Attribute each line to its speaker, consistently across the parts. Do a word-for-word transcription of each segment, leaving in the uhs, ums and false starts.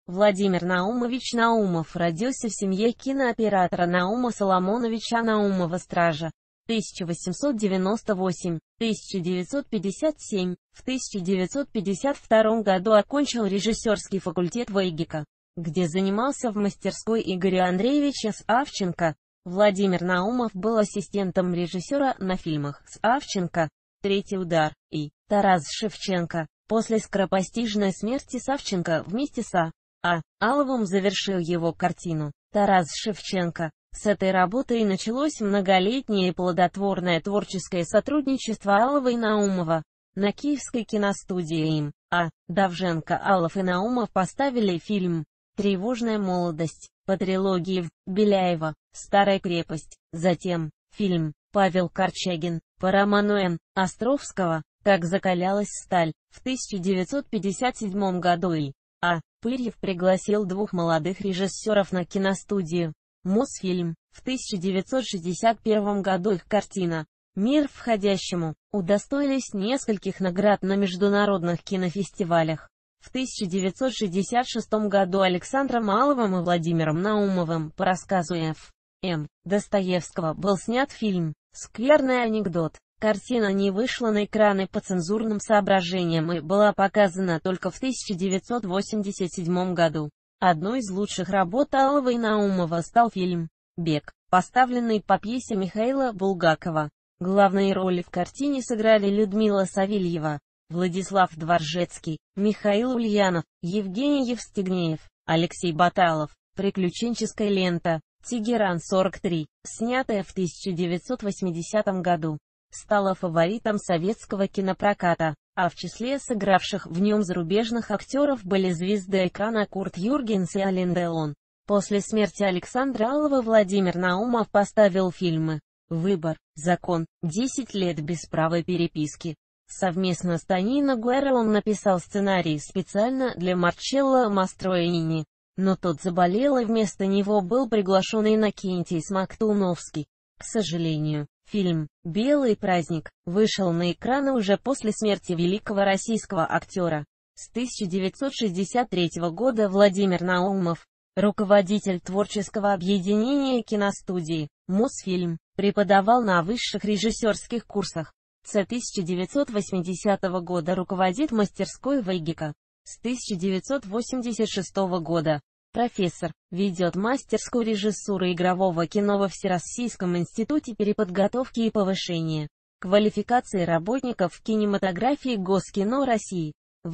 Speaker 1: Владимир Наумович Наумов родился в семье кинооператора Наума Соломоновича Наумова-Стража. тысяча восемьсот девяносто восемь — тысяча девятьсот пятьдесят семь, в тысяча девятьсот пятьдесят втором году окончил режиссерский факультет ВЭГИКа, где занимался в мастерской Игоря Андреевича Савченко. Владимир Наумов был ассистентом режиссера на фильмах Савченко, «Третий удар» и «Тарас Шевченко». После скоропостижной смерти Савченко вместе с А. А. Аловым завершил его картину «Тарас Шевченко». С этой работы и началось многолетнее и плодотворное творческое сотрудничество Алова и Наумова. На Киевской киностудии им, А. Давженко, Алов и Наумов поставили фильм «Тревожная молодость» по трилогии Беляева «Старая крепость», затем фильм «Павел Корчагин» по роману Н. Островского «Как закалялась сталь» в тысяча девятьсот пятьдесят седьмом году и А. Пырьев пригласил двух молодых режиссеров на киностудию Мосфильм. В тысяча девятьсот шестьдесят первом году их картина «Мир входящему» удостоились нескольких наград на международных кинофестивалях. В тысяча девятьсот шестьдесят шестом году Александром Аловым и Владимиром Наумовым по рассказу Ф. М. Достоевского был снят фильм «Скверный анекдот». Картина не вышла на экраны по цензурным соображениям и была показана только в тысяча девятьсот восемьдесят седьмом году. Одной из лучших работ Алова и Наумова стал фильм «Бег», поставленный по пьесе Михаила Булгакова. Главные роли в картине сыграли Людмила Савельева, Владислав Дворжецкий, Михаил Ульянов, Евгений Евстигнеев, Алексей Баталов. Приключенческая лента «Тегеран сорок три», снятая в тысяча девятьсот восьмидесятом году, стала фаворитом советского кинопроката, а в числе сыгравших в нем зарубежных актеров были звезды экрана Курт Юргенс и Ален Делон. После смерти Александра Алова Владимир Наумов поставил фильмы «Выбор», «Закон», «десять лет без права переписки». Совместно с Тонино Гуэро он написал сценарий специально для Марчелло Мастроинини, но тот заболел и вместо него был приглашен Иннокентий Смоктуновский. К сожалению, фильм «Белый праздник» вышел на экраны уже после смерти великого российского актера. С тысяча девятьсот шестьдесят третьего года Владимир Наумов, руководитель творческого объединения киностудии «Мосфильм», преподавал на высших режиссерских курсах. С тысяча девятьсот восьмидесятого года руководит мастерской ВЭГИКа. С тысяча девятьсот восемьдесят шестого года профессор, ведет мастерскую режиссуры игрового кино во Всероссийском институте переподготовки и повышения квалификации работников кинематографии Госкино России,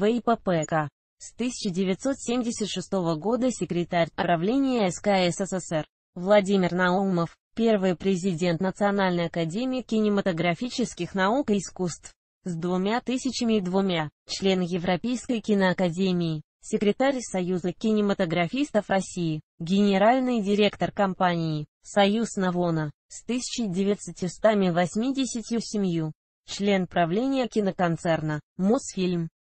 Speaker 1: ВИППК. С тысяча девятьсот семьдесят шестого года секретарь правления СК СССР. Владимир Наумов, первый президент Национальной академии кинематографических наук и искусств, с двумя тысячами и двумя, член Европейской киноакадемии, секретарь Союза кинематографистов России, генеральный директор компании «Союз Навона», с тысяча девятьсот восемьдесят семь, член правления киноконцерна «Мосфильм»,